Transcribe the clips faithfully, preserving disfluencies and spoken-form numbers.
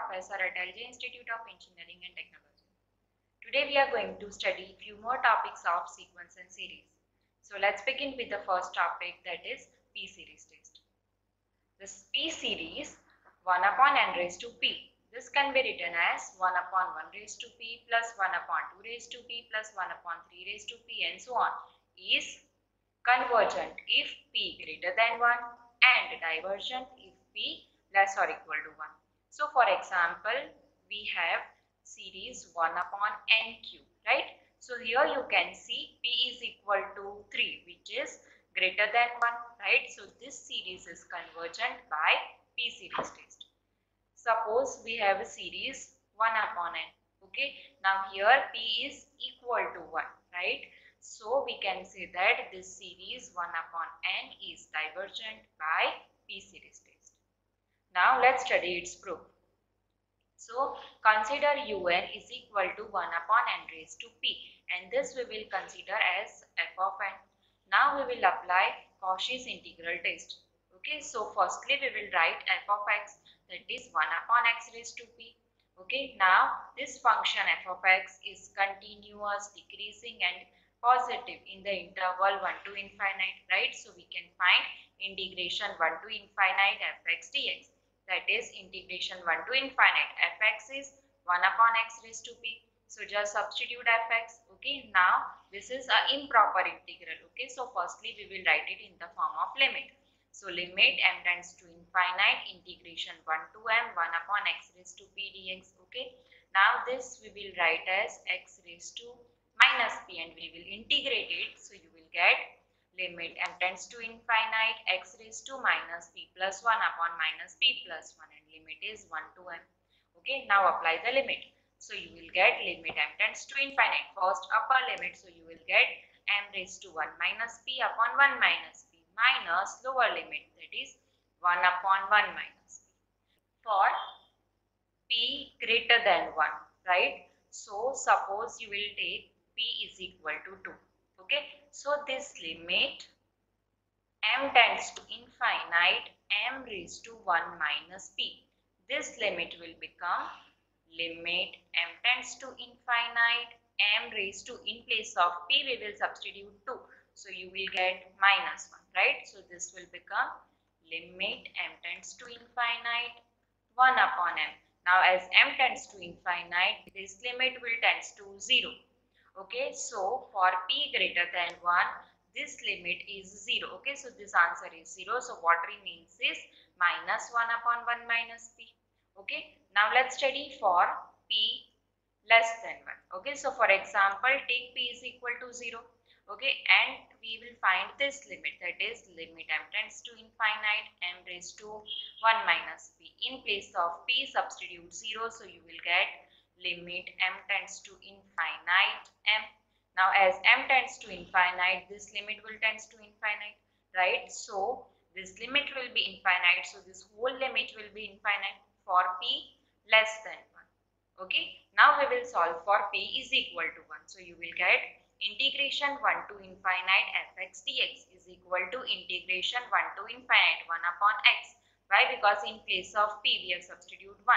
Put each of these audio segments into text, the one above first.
Professor at L J Institute of Engineering and Technology. Today we are going to study few more topics of sequence and series. So let's begin with the first topic, that is P series test. This P series one upon n raised to p. This can be written as one upon one raised to p plus one upon two raised to p plus one upon three raised to p and so on, is convergent if p greater than one and divergent if p less or equal to one. So for example, we have series one upon n cube, right? So here you can see p is equal to three, which is greater than one, right? So this series is convergent by P series test. Suppose we have a series one upon n, okay? Now here p is equal to one, right? So we can say that this series one upon n is divergent by P series test. Now let's study its proof. So consider un is equal to one upon n raised to p, and this we will consider as f of n. Now we will apply Cauchy's integral test. Okay, so firstly we will write f of x, that is one upon x raised to p. Okay, now this function f of x is continuous, decreasing and positive in the interval one to infinite, right? So we can find integration one to infinite fx dx. That is integration one to infinite fx is one upon x raised to p. So just substitute fx. Okay, now this is an improper integral. Okay, so firstly we will write it in the form of limit. So limit m tends to infinite integration one to m one upon x raised to p dx. Okay, now this we will write as x raised to minus p and we will integrate it. So you will get limit m tends to infinite x raised to minus p plus one upon minus p plus one, and limit is one to m. Okay, now apply the limit. So you will get limit m tends to infinite, first upper limit, so you will get m raised to one minus p upon one minus p minus lower limit, that is one upon one minus p for p greater than one, right? So suppose you will take p is equal to two. Okay, so this limit m tends to infinite m raised to one minus p. This limit will become limit m tends to infinite m raised to, in place of p we will substitute two. So you will get minus one, right? So this will become limit m tends to infinite one upon m. Now as m tends to infinite, this limit will tends to zero. Okay, so for p greater than one, this limit is zero. Okay, so this answer is zero. So what remains is minus one upon one minus p. Okay, now let's study for p less than one. Okay, so for example, take p is equal to zero. Okay, and we will find this limit, that is limit m tends to infinite m raised to one minus p. In place of p, substitute zero, so you will get limit m tends to infinite m. Now as m tends to infinite, this limit will tends to infinite, right? So this limit will be infinite, so this whole limit will be infinite for p less than one. Okay, now we will solve for p is equal to one. So you will get integration one to infinite fx dx is equal to integration one to infinite one upon x. Why? Because in place of p we have substitute one.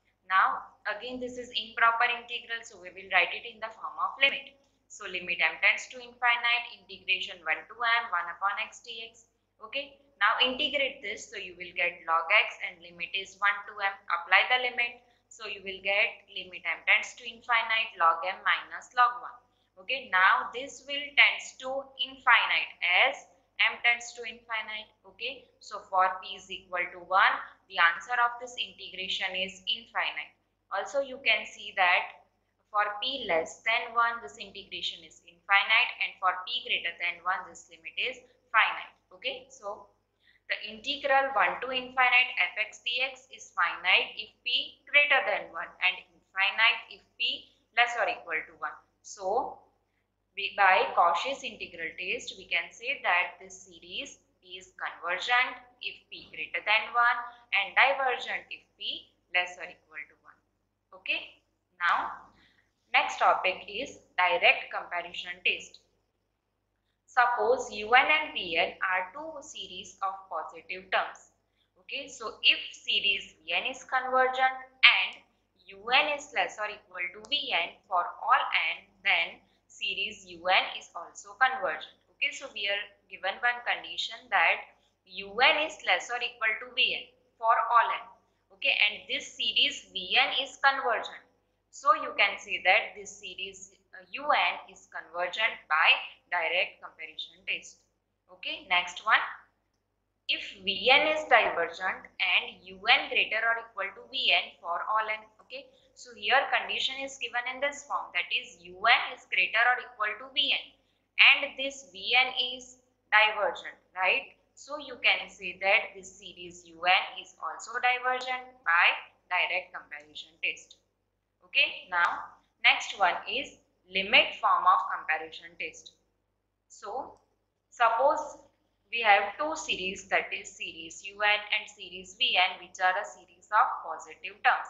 Now again this is improper integral, so we will write it in the form of limit. So limit m tends to infinite integration one to m one upon x dx. Okay, now integrate this, so you will get log x and limit is one to m. Apply the limit, so you will get limit m tends to infinite log m minus log one. Okay, now this will tends to infinite as m tends to infinite. Okay, so for p is equal to one, the answer of this integration is infinite. Also you can see that for p less than one, this integration is infinite, and for p greater than one, this limit is finite. Okay, so the integral one to infinite fx dx is finite if p greater than one and infinite if p less or equal to one. So we, by Cauchy's integral test, we can say that this series is convergent if p greater than one and divergent if p less or equal to one. Okay, now next topic is direct comparison test. Suppose un and vn are two series of positive terms. Okay, so if series vn is convergent and un is less or equal to vn for all n, then series un is also convergent. Okay, so we are given one condition that un is less or equal to vn for all n. Okay, and this series vn is convergent. So you can say that this series uh, un is convergent by direct comparison test. Okay, next one. If vn is divergent and un greater or equal to vn for all n. Okay, so here condition is given in this form, that is un is greater or equal to vn and this vn is divergent, right? So you can say that this series un is also divergent by direct comparison test. Okay, now next one is limit form of comparison test. So suppose we have two series, that is series un and series vn, which are a series of positive terms.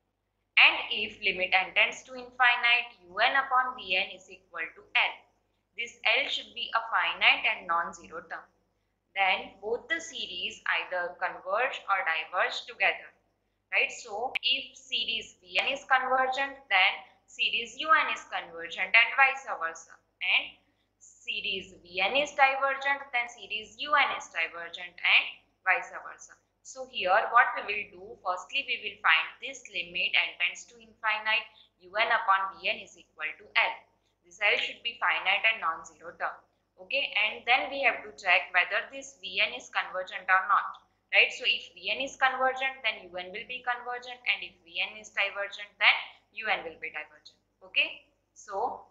And if limit n tends to infinite, un upon vn is equal to L. This L should be a finite and non-zero term. Then both the series either converge or diverge together. Right? So if series vn is convergent, then series un is convergent and vice versa. And series vn is divergent, then series un is divergent and vice versa. So here what we will do, firstly we will find this limit n tends to infinite, un upon vn is equal to L. This L should be finite and non-zero term. Okay, and then we have to check whether this vn is convergent or not. Right, so if vn is convergent, then un will be convergent, and if vn is divergent, then un will be divergent. Okay, so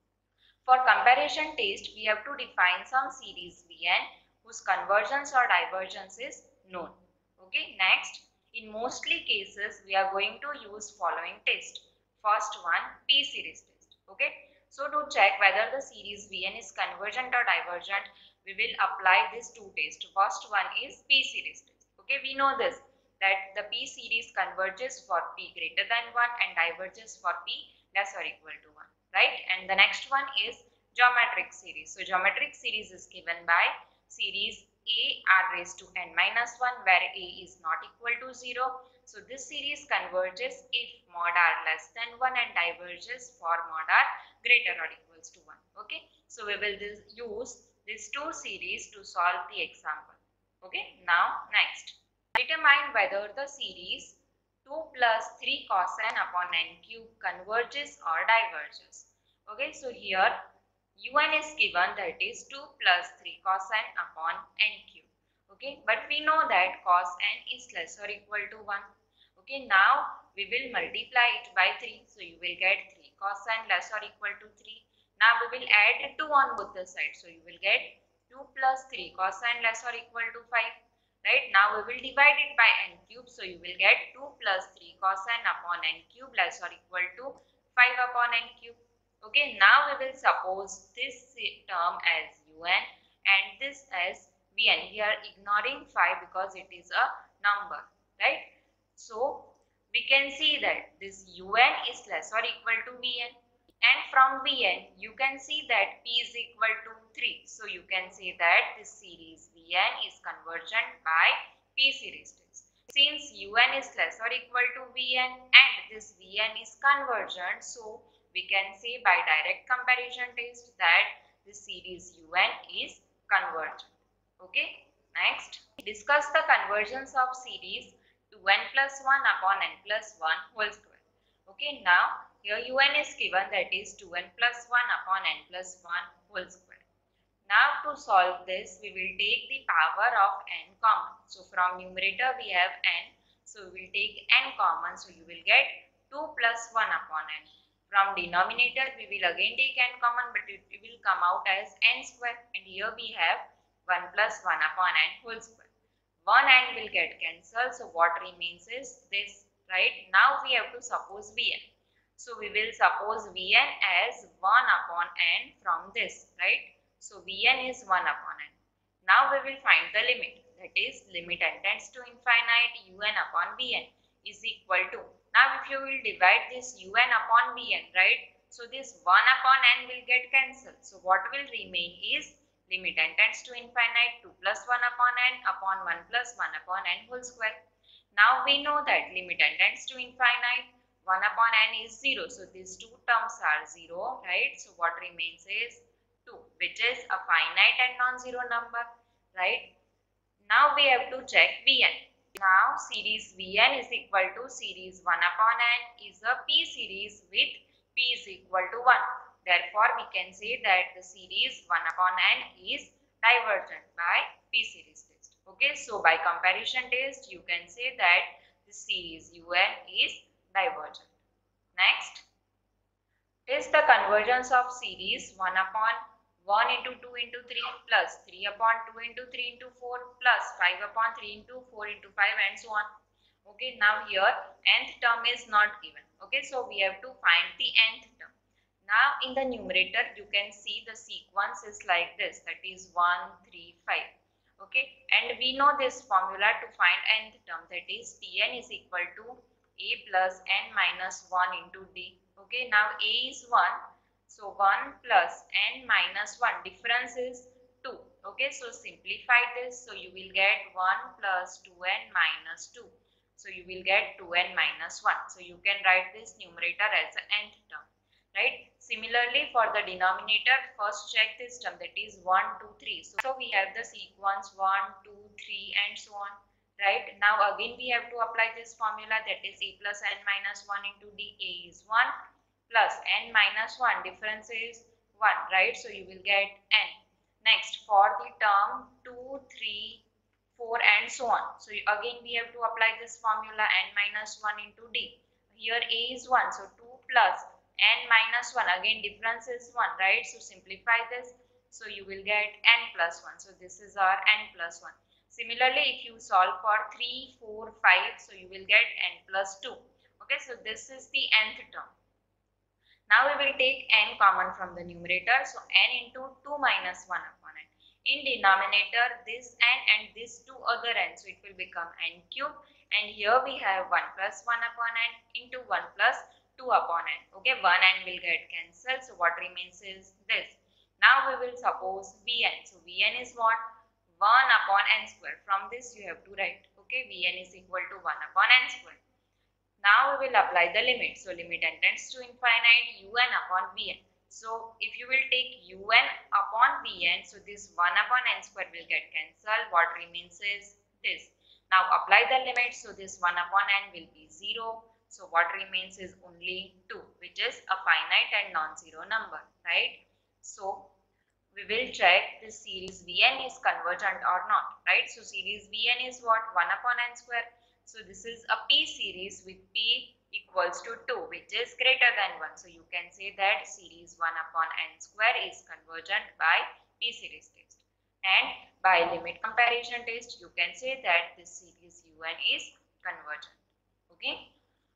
for comparison test, we have to define some series vn whose convergence or divergence is known. Okay, next, in mostly cases, we are going to use following test. First one, p series test. Okay, so to check whether the series vn is convergent or divergent, we will apply these two tests. First one is p series test. Okay, we know this, that the p series converges for p greater than one and diverges for p less or equal to one. Right, and the next one is geometric series. So geometric series is given by series a r raised to n minus one, where a is not equal to zero. So this series converges if mod r less than one and diverges for mod r greater or equals to one. Okay, so we will this, use these two series to solve the example. Okay, now next, determine whether the series two plus three cos n upon n cube converges or diverges. Okay, so here un is given, that is two plus three cos n upon n cube. Okay, but we know that cos n is less or equal to one. Okay, now we will multiply it by three, so you will get three cos n less or equal to three. Now we will add two on both the sides, so you will get two plus three cos n less or equal to five. Right, now we will divide it by n cube, so you will get two plus three cos n upon n cube less or equal to five upon n cube. Okay, now we will suppose this term as un and this as vn. We are ignoring five because it is a number, right? So we can see that this un is less or equal to vn, and from vn you can see that p is equal to three. So you can say that this series vn is convergent by p series test. Since un is less or equal to vn and this vn is convergent, so we can say by direct comparison test that this series un is convergent. Okay, next, discuss the convergence of series two n plus one upon n plus one whole square. Okay, now here un is given, that is two n plus one upon n plus one whole square. Now to solve this, we will take the power of n common. So from numerator we have n, so we will take n common, so you will get two plus one upon n. From denominator we will again take n common, but it will come out as n square, and here we have one plus one upon n whole square. One n will get cancelled, so what remains is this. Right, now we have to suppose vn. So we will suppose vn as one upon n from this, right? So vn is one upon n. Now we will find the limit, that is limit n tends to infinite un upon vn is equal to. Now if you will divide this un upon vn, right? So this one upon n will get cancelled. So what will remain is limit n tends to infinite two plus one upon n upon one plus one upon n whole square. Now we know that limit n tends to infinite one upon n is zero. So these two terms are zero, right? So what remains is two, which is a finite and non-zero number, right? Now we have to check Vn. Now series Vn is equal to series one upon n is a P series with P is equal to one. Therefore, we can say that the series one upon n is divergent by P series test. Okay, so by comparison test, you can say that the series Un is divergent. Next, test the convergence of series one upon one into two into three plus three upon two into three into four plus five upon three into four into five and so on. Okay, now here nth term is not given. Okay, so we have to find the nth term. Now in the numerator you can see the sequence is like this, that is one, three, five. Okay, and we know this formula to find nth term, that is Tn is equal to a plus n minus one into d. Okay, now a is one, so one plus n minus one, difference is two. Okay, so simplify this, so you will get one plus two n minus two. So you will get two n minus one. So you can write this numerator as the nth term, right? Similarly, for the denominator, first check this term, that is one, two, three. So, so we have the sequence one, two, three and so on, right? Now again we have to apply this formula, that is a plus n minus one into d. A is one plus n minus one, difference is one, right? So you will get n. Next, for the term two, three, four and so on. So again we have to apply this formula, n minus one into d. Here a is one, so two plus n minus one, again difference is one, right? So simplify this, so you will get n plus one. So this is our n plus one. Similarly, if you solve for three, four, five, so you will get n plus two. Okay, so this is the nth term. Now we will take n common from the numerator, so n into two minus one upon n. In denominator, this n and this two other n, so it will become n cube, and here we have one plus one upon n into one plus two upon n. Okay, one n will get cancelled, so what remains is this. Now we will suppose Vn. So Vn is what? one upon n square. From this you have to write, okay, Vn is equal to one upon n square. Now we will apply the limit. So limit n tends to infinite, un upon Vn. So if you will take un upon Vn, so this one upon n square will get cancelled. What remains is this. Now apply the limit. So this one upon n will be zero. So what remains is only two, which is a finite and non-zero number, right? So we will check this series Vn is convergent or not, right? So series Vn is what? one upon n square. So this is a P series with P equals to two, which is greater than one. So you can say that series one upon n square is convergent by P series test. And by limit comparison test, you can say that this series Un is convergent. Okay.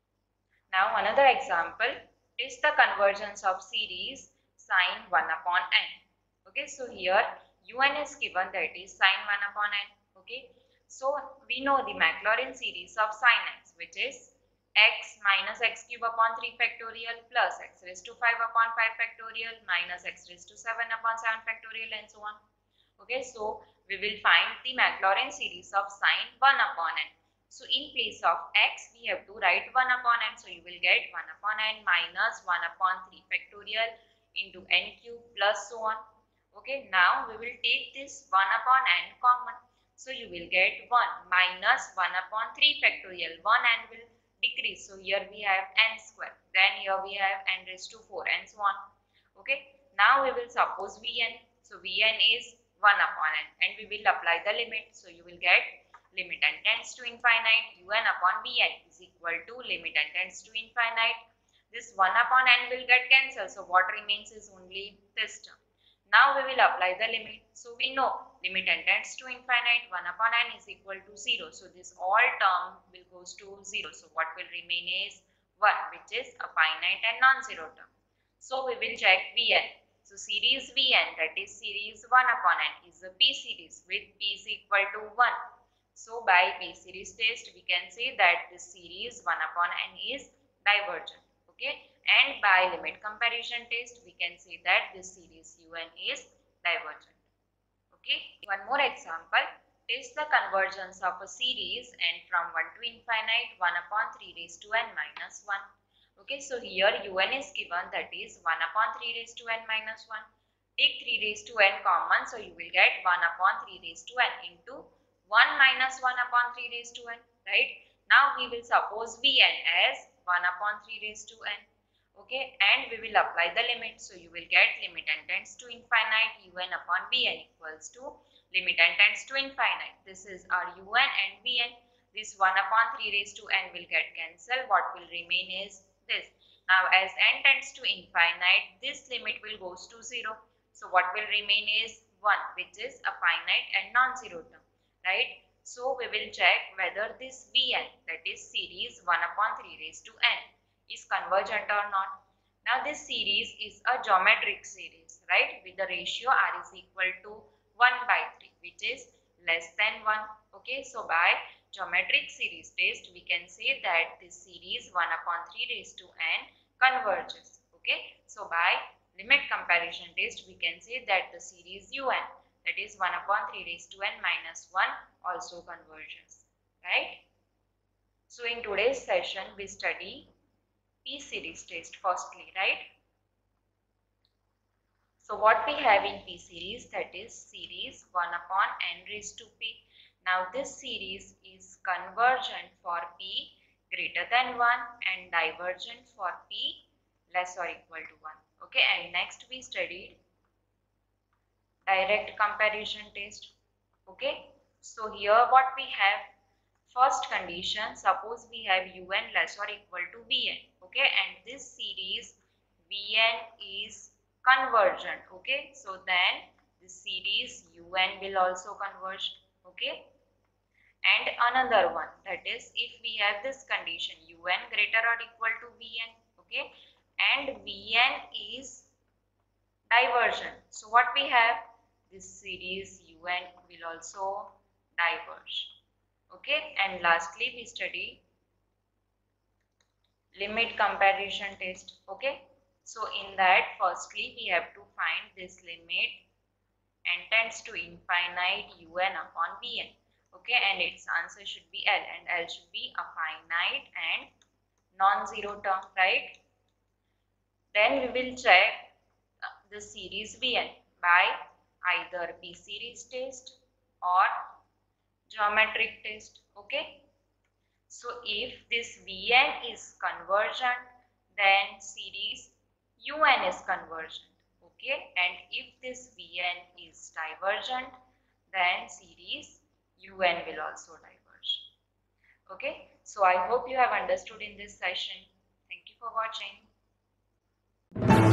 Now another example is the convergence of series sine one upon n. Okay, so here Un is given, that is sine one upon n. Okay, so we know the Maclaurin series of sine x, which is x minus x cube upon three factorial plus x raised to five upon five factorial minus x raised to seven upon seven factorial and so on. Okay, so we will find the Maclaurin series of sine one upon n. So in place of x, we have to write one upon n. So you will get one upon n minus one upon three factorial into n cube plus so on. Okay, now we will take this one upon n common. So you will get one minus one upon three factorial. one n will decrease. So here we have n square. Then here we have n raised to four and so on. Okay, now we will suppose Vn. So Vn is one upon n and we will apply the limit. So you will get limit n tends to infinite, un upon Vn is equal to limit n tends to infinite. This one upon n will get cancelled. So what remains is only this term. Now we will apply the limit. So we know limit n tends to infinite, one upon n is equal to zero. So this all term will goes to zero. So what will remain is one, which is a finite and non-zero term. So we will check Vn. So series Vn, that is series one upon n, is a P series with P is equal to one. So by P series test, we can say that this series one upon n is divergent. Okay, and by limit comparison test, we can say that this series Un is divergent. Okay, one more example. Test the convergence of a series n from one to infinite one upon three raised to n minus one. Okay, so here un is given, that is one upon three raised to n minus one. Take three raised to n common, so you will get one upon three raised to n into one minus one upon three raised to n, right? Now we will suppose Vn as one upon three raised to n. Okay, and we will apply the limit, so you will get limit n tends to infinite un upon Vn equals to limit n tends to infinite. This is our un and Vn. This one upon three raised to n will get cancelled. What will remain is this. Now as n tends to infinite, this limit will goes to zero. So what will remain is one, which is a finite and non-zero term, right? So we will check whether this Vn, that is series one upon three raised to n, is convergent or not. Now this series is a geometric series, right, with the ratio r is equal to one by three, which is less than one. Okay, so by geometric series test we can say that this series one upon three raised to n converges. Okay, so by limit comparison test we can say that the series un, that is one upon three raised to n minus one, also converges, right? So in today's session we study P series test firstly, right? So what we have in P series, that is series one upon n raised to p. Now this series is convergent for p greater than one and divergent for p less or equal to one. Okay, and next we studied direct comparison test. Okay, so here what we have, first condition, suppose we have un less or equal to Vn. Okay, and this series Vn is convergent. Okay, so then this series un will also converge. Okay, and another one, that is if we have this condition un greater or equal to Vn. Okay, and Vn is divergent, so what we have, this series un will also diverge. Okay, and lastly we study limit comparison test. Okay, so in that firstly we have to find this limit n tends to infinite un upon Vn. Okay, and its answer should be L, and L should be a finite and non-zero term, right? Then we will check the series Vn by either P series test or geometric test. Okay, so if this Vn is convergent, then series un is convergent. Okay, and if this Vn is divergent, then series un will also diverge. Okay, so I hope you have understood in this session. Thank you for watching.